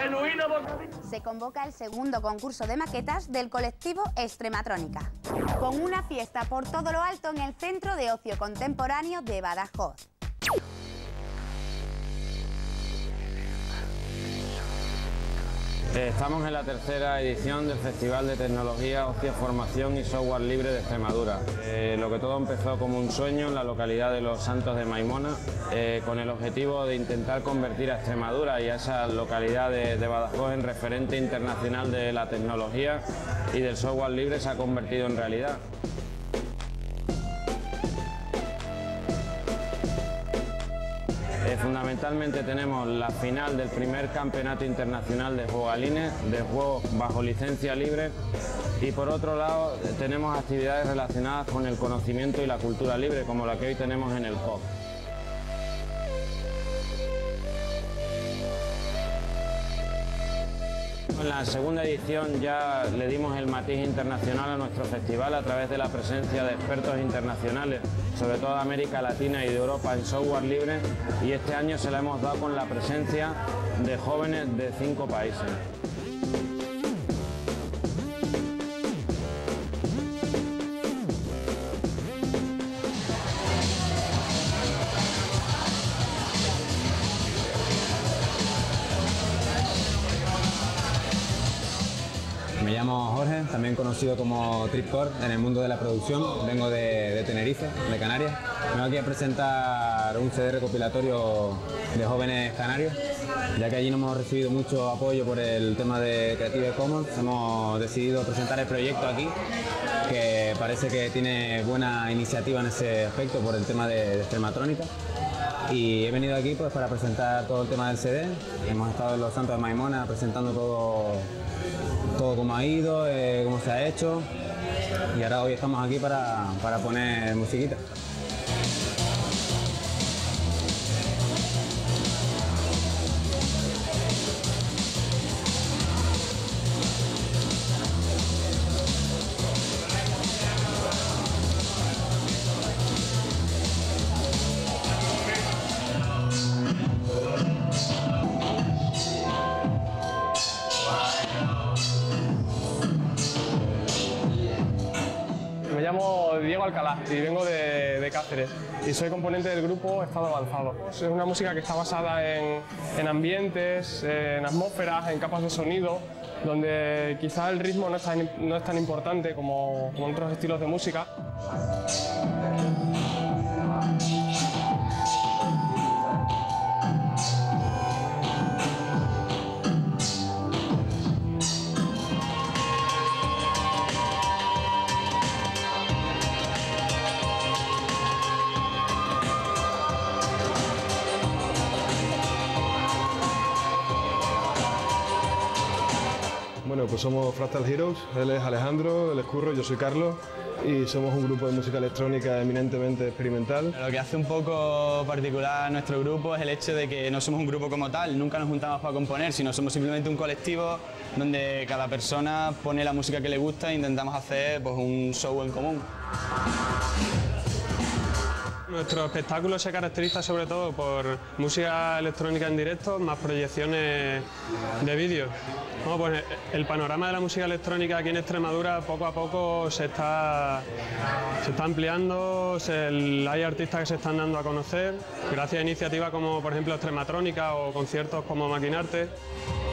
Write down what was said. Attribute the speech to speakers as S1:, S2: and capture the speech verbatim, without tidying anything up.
S1: genuino bocadillo.
S2: Se convoca el segundo concurso de maquetas del colectivo Extrematrónica, con una fiesta por todo lo alto en el Centro de Ocio Contemporáneo de Badajoz.
S3: Estamos en la tercera edición del Festival de Tecnología, Ocio, Formación y Software Libre de Extremadura. Eh, lo que todo empezó como un sueño en la localidad de Los Santos de Maimona, eh, con el objetivo de intentar convertir a Extremadura y a esa localidad de, de Badajoz en referente internacional de la tecnología y del software libre. Se ha convertido en realidad. Eh, fundamentalmente tenemos la final del primer campeonato internacional de juegalines, de juegos bajo licencia libre, y por otro lado tenemos actividades relacionadas con el conocimiento y la cultura libre, como la que hoy tenemos en el C O C. En la segunda edición ya le dimos el matiz internacional a nuestro festival a través de la presencia de expertos internacionales, sobre todo de América Latina y de Europa, en software libre, y este año se la hemos dado con la presencia de jóvenes de cinco países.
S4: Me llamo Jorge, también conocido como Tripcore en el mundo de la producción. Vengo de, de Tenerife, de Canarias. Vengo aquí a presentar un C D recopilatorio de jóvenes canarios, ya que allí no hemos recibido mucho apoyo por el tema de Creative Commons. Hemos decidido presentar el proyecto aquí, que parece que tiene buena iniciativa en ese aspecto por el tema de, de Extrematrónica. Y he venido aquí pues para presentar todo el tema del C D. Hemos estado en Los Santos de Maimona presentando todo, todo cómo ha ido, eh, cómo se ha hecho, y ahora hoy estamos aquí para, para poner musiquita.
S5: Me llamo Diego Alcalá y vengo de, de Cáceres y soy componente del grupo Estado Avanzado. Es una música que está basada en, en ambientes, en atmósferas, en capas de sonido, donde quizás el ritmo no es tan, no es tan importante como, como en otros estilos de música.
S6: Bueno, pues somos Fractal Heroes, él es Alejandro, él es Curro, yo soy Carlos y somos un grupo de música electrónica eminentemente experimental.
S7: Lo que hace un poco particular a nuestro grupo es el hecho de que no somos un grupo como tal, nunca nos juntamos para componer, sino somos simplemente un colectivo donde cada persona pone la música que le gusta e intentamos hacer pues, un show en común.
S5: Nuestro espectáculo se caracteriza sobre todo por música electrónica en directo, más proyecciones de vídeo. Bueno, pues el panorama de la música electrónica aquí en Extremadura poco a poco se está, se está ampliando, se, hay artistas que se están dando a conocer gracias a iniciativas como por ejemplo Extrematrónica o conciertos como Maquinarte.